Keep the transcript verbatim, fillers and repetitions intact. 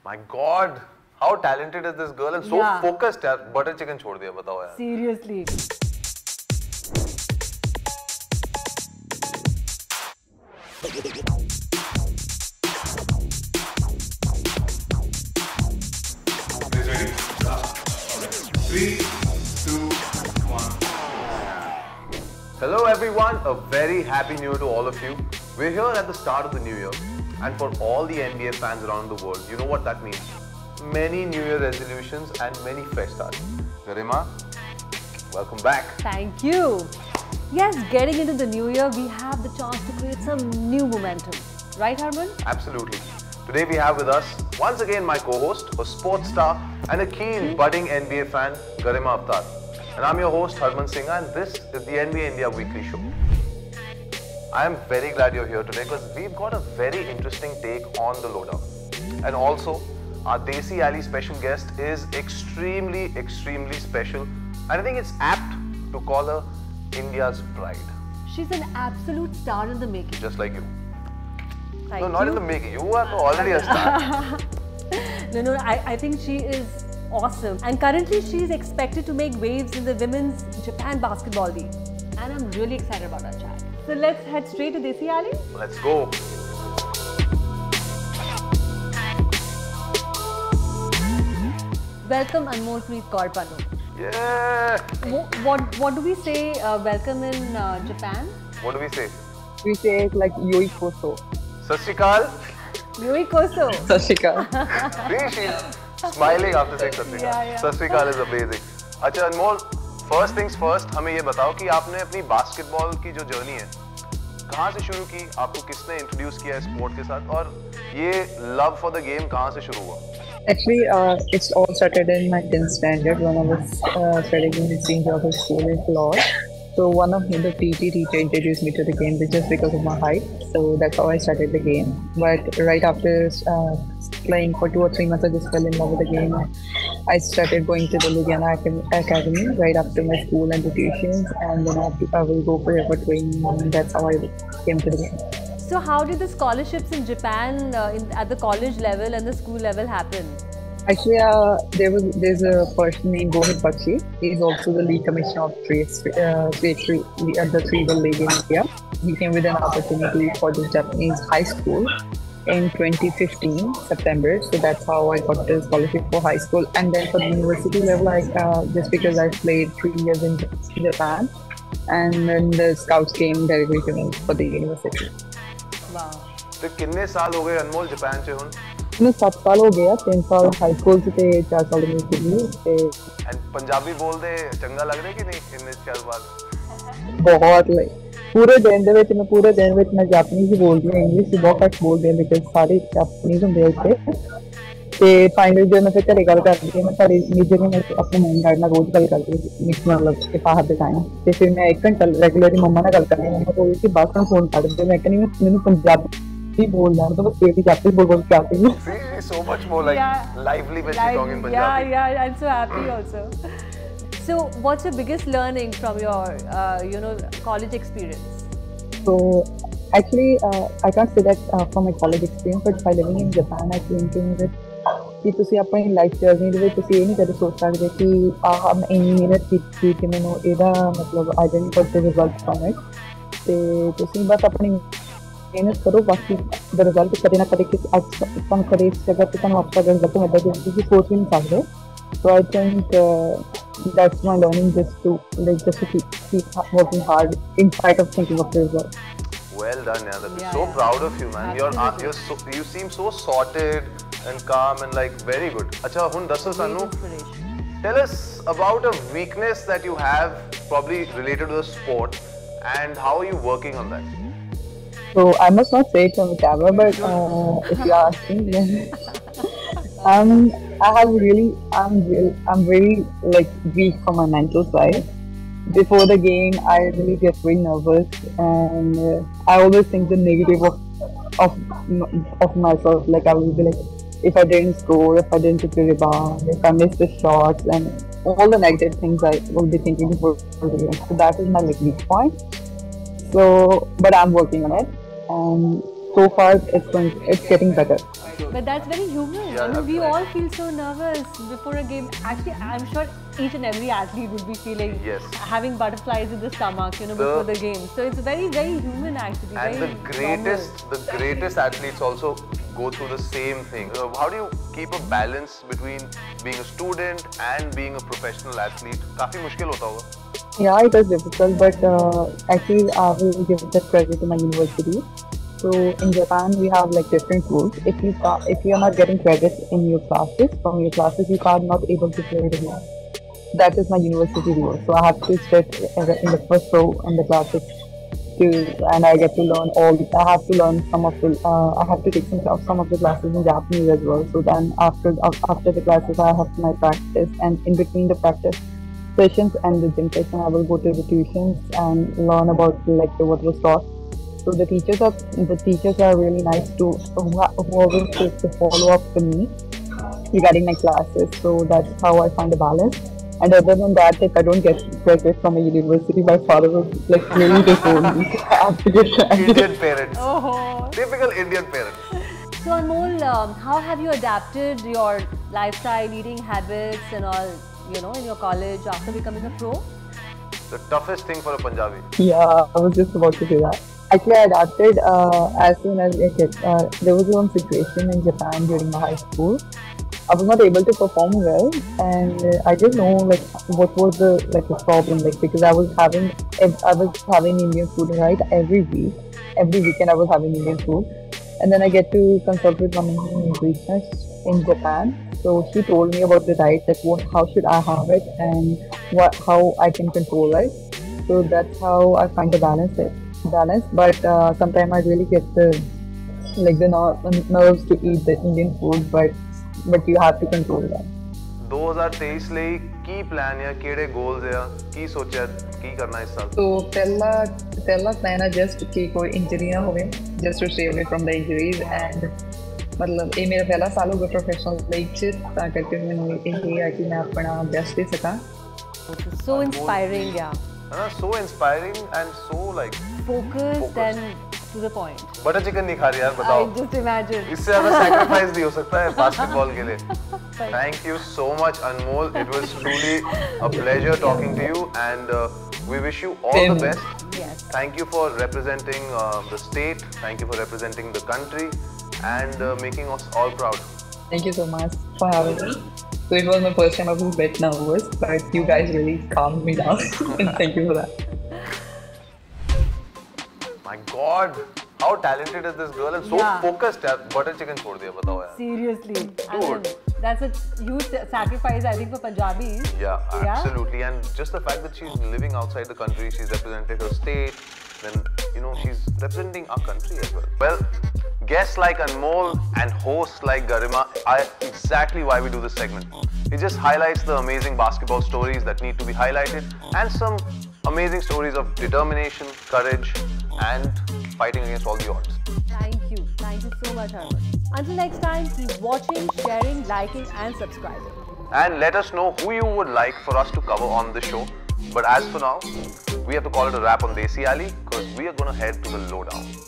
My God, how talented is this girl and so yeah. focused यार. Butter chicken छोड़ दिया बताओ यार. Seriously. Ready? Three, two, one. Hello everyone, a very happy new year to all of you. We're here at the start of the new year, and for all the N B A fans around the world, you know what that means. Many New Year resolutions and many fresh starts. Garima, welcome back. Thank you. Yes, getting into the new year, we have the chance to create some new momentum. Right, Harman? Absolutely. Today we have with us, once again, my co-host, a sports star and a keen budding N B A fan, Garima Avtar. And I'm your host, Harman Singha, and this is the N B A India Weekly Show. I am very glad you're here today because we've got a very interesting take on the lowdown. And also, our Desi Alley special guest is extremely, extremely special. And I think it's apt to call her India's bride. She's an absolute star in the making. Just like you. Thank no, not you. in the making. You are already a star. no, no, I, I think she is awesome. And currently, she's expected to make waves in the women's Japan basketball league. And I'm really excited about our chat. So let's head straight to Desi Alley. Let's go. Welcome Anmolpreet Kaur Pannu. Yeah. What, what, what do we say uh, welcome in uh, Japan? What do we say? We say it like Yoi Koso. Sat Shri Akal. Yoi Koso. Sat Shri Akal. See, she's smiling after saying Sat Shri Akal. Yeah, yeah. Sat Shri Akal is amazing. अच्छा अनमोल, first things first, हमें ये बताओ कि आपने अपनी basketball की जो journey है, कहाँ से शुरू की, आपको किसने इंट्रोड्यूस किया स्पोर्ट के साथ और ये लव फॉर द गेम कहाँ से शुरू हुआ? Actually, uh, it's all started in my tenth standard when I was uh, studying in Singha school in Florida. So one of the P T teacher introduced me to the game just because of my height. So that's how I started the game. But right after uh, playing for two or three months, I just fell in love with the game. I started going to the Ludhiana Academy right after my school and the tuitions, and then I will go forever training, and that's how I came to the game. So how did the scholarships in Japan uh, in, at the college level and the school level happen? Actually, uh, there was there's a person named Gohit Bakshi. He's also the league commissioner of trade, uh, trade three, uh, the three-ball league in India. He came with an opportunity for the Japanese high school in twenty fifteen September. So that's how I got the scholarship for high school. And then for the university level, I uh, just because I played three years in Japan, and then the scouts came directly to me for the university. Wow. तो कितने साल हो गए अनमोल Japan से हुन? मैं सात साल हो गया, तीन साल हाई स्कूल से थे, चार साल यूनिवर्सिटी से. And पंजाबी बोल दे चंगा लग रहा है कि नहीं इतने चार बार? बहुत ले पूरे दिन दे ਵਿੱਚ मैं पूरे दिन ਵਿੱਚ मैं जापानीज ही बोलदी हूं, इंग्लिश भी बहुत घੱਟ बोलदी हूं बिकॉज़ सारे जापानीज ਹੁੰਦੇ ਇੱਥੇ. ਤੇ ਫਾਈਨਲ ਜੇ ਮੈਂ ਫਿਰ ਘਰੇ ਗੱਲ ਕਰਦੀ ਹਾਂ, ਮੈਂ ਘਰੇ ਨਿੱਜੇ ਨੂੰ ਆਪਣੇ ਮਮ ਡੈਡ ਨਾਲ ਰੋਜ਼ ਗੱਲ ਕਰਦੀ ਹਾਂ ਮਿਕਸ ਮਤਲਬ ਕਿ ਬਾਹਰ ਦੇ ਟਾਈਮ. ਤੇ ਫਿਰ ਮੈਂ ਇੱਕ ਘੰਟਾ ਰੈਗੂਲਰਲੀ ਮੰਮਾ ਨਾਲ ਗੱਲ ਕਰਦੀ ਹਾਂ. ਮੰਮਾ ਕੋਲ ਕਿ ਬਾਅਦ ਨੂੰ ਫੋਨ ਕਰ ਦਿੰਦੇ, ਮੈਂ ਕਹਿੰਦੀ ਮੈਨੂੰ ਪੰਜਾਬੀ ਬੋਲਦਾ ਤਾਂ ਬਸ ਇਹ ਜਾਪੀ ਬੋਲ ਬੋਲ ਕੇ ਆਤੀ ਹੈ. So much more like yeah. lively when Live, she's talking Punjabi. Yeah, yeah, I'm so happy also. So, what's your biggest learning from your, uh, you know, college experience? So, actually, uh, I can't say that uh, from my college experience, but by living in Japan, I came to know that ਕਿ ਤੁਸੀਂ ਆਪਣੀ life journey ਦੇ ਵਿੱਚ ਤੁਸੀਂ ਇਹ ਨਹੀਂ ਕਦੇ ਸੋਚ ਸਕਦੇ ਕਿ ਆਹ ਮੈਂ ਇੰਨੀ ਮਿਹਨਤ ਕੀਤੀ ਕਿ ਮੈਨੂੰ ਇਹਦਾ ਮਤਲਬ I didn't got the result from it. ਤੇ ਤੁਸੀਂ ਬਸ ਆਪਣੀ ਮਿਹਨਤ ਕਰੋ, ਬਾਕੀ ਦਾ ਰਿਜ਼ਲਟ ਕਦੇ ਨਾ ਕਦੇ ਕਿਸੇ ਅੱਜ ਤੁਹਾਨੂੰ ਕਦੇ ਇਸ ਜਗ੍ਹਾ 'ਤੇ ਤੁਹਾਨੂੰ ਆਪਣਾ ਰਿਜ਼ਲਟ ਮਿਲਦਾ ਕਿ ਤੁਸੀਂ ਸੋਚ ਵੀ ਨਹੀਂ ਸਕਦੇ. So I think uh, that's my learning, just to like just to keep, keep working hard in spite of thinking of the result. Well done, yeah. I'm yeah, so yeah. proud of you, man. You're, uh, Absolutely. you're so, you seem so sorted and calm and like very good. Acha, hun dasso Sanu. Tell us about a weakness that you have, probably related to the sport, and how are you working on that? So I must not say it on the camera, but uh, if you ask me, then um, I have really, I'm really, I'm very like weak from my mental side. Before the game, I really get very nervous, and uh, I always think the negative of of of myself. Like I will be like, if I didn't score, if I didn't take the rebound, if I missed the shots, and all the negative things I will be thinking before the game. So that is my like weak point. So, but I'm working on it, and so far it's going, it's getting better. So, but that's very human. Yeah, I mean, we right. all feel so nervous before a game. Actually, I'm sure each and every athlete would be feeling Yes. having butterflies in the stomach, you know, The- before the game. So it's very, very human actually. and the very greatest, normal. the greatest athletes also go through the same thing. Uh, how do you keep a balance between being a student and being a professional athlete? काफी मुश्किल होता होगा. Yeah, it was difficult, but uh, actually I will give that credit to my university. So in Japan, we have like different rules. If you ca- if you are not getting credits in your classes from your classes, you are not able to play the game. That is my university rule. So I have to sit in the first row in the classes, to, and I get to learn all. I have to learn some of the. Uh, I have to take some of some of the classes in Japanese as well. So then after after the classes, I have my practice, and in between the practice sessions and the gym session, I will go to the tuitions and learn about like what was taught. So the teachers are the teachers are really nice to who, are- who always take the follow up with me regarding my classes. So that's how I find a balance. And other than that, if I don't get credit from a university, my father will like really disown me. I have to get credit. Indian parents. Oh. Typical Indian parents. So Anmol, um, how have you adapted your lifestyle, eating habits and all, you know, in your college after becoming a pro? The toughest thing for a Punjabi. Yeah, I was just about to do that. Actually, I adapted uh, as soon as I get. Uh, there was one situation in Japan during my high school. I was not able to perform well, and uh, I didn't know like what was the like the problem, like because I was having I was having Indian food right every week, every weekend I was having Indian food, and then I get to consult with one of the nutritionist in Japan. So she told me about the diet, that what how should I have it and what how I can control it. So that's how I find the balance it balance. But uh, sometimes I really get the like the ner- nerves to eat the Indian food, but but you have to control that. twenty twenty-three ਲਈ ਕੀ plan ਹੈ, ਕਿਹੜੇ goals ਹੈ, ਕੀ ਸੋਚਿਆ, ਕੀ ਕਰਨਾ ਇਸ ਸਾਲ? So ਪਹਿਲਾ ਪਹਿਲਾ plan ਹੈ just ਕਿ ਕੋਈ ਇੰਜਰੀ ਨਾ ਹੋਵੇ, just to stay away from the injuries, and ਮਤਲਬ ਇਹ ਮੇਰਾ ਪਹਿਲਾ ਸਾਲ ਹੋਗਾ ਪ੍ਰੋਫੈਸ਼ਨਲ ਲਾਈਫ 'ਚ, ਤਾਂ ਕਰਕੇ ਮੈਨੂੰ ਇਹ ਹੈ ਕਿ ਮੈਂ ਆਪਣਾ ਬੈਸਟ ਦੇ ਸਕਾਂ. So inspiring, yeah. है ना, so inspiring and so like Focused, Focused. and to the point. Butter chicken नहीं खा रही यार, I बताओ. just imagine. इससे ज़्यादा sacrifice नहीं हो सकता है basketball के लिए. Thank you so much, Anmol. It was truly a pleasure talking to you, and uh, we wish you all the best. Yes. Thank you for representing uh, the state. Thank you for representing the country, and uh, making us all proud. Thank you so much for having me. So it was my first time. I was a bit nervous, but you guys really calmed me down, and thank you for that. My God, how talented is this girl, and so Yeah. focused. यार, butter chicken छोड़ दिया, बताओ यार. Seriously. I Dude. mean, that's a huge sacrifice, I think, for Punjabis. Yeah, Yeah? absolutely. And just the fact that she's living outside the country, she's represented her state, then, you know, she's representing our country as well. Well, guests like Anmol and hosts like Garima are exactly why we do this segment. It just highlights the amazing basketball stories that need to be highlighted, and some amazing stories of determination, courage, and fighting against all the odds. Thank you. Thank you so much, Harman. Until next time, keep watching, sharing, liking, and subscribing. And let us know who you would like for us to cover on the show. But as for now, we have to call it a wrap on Desi Alley, because we are going to head to the lowdown.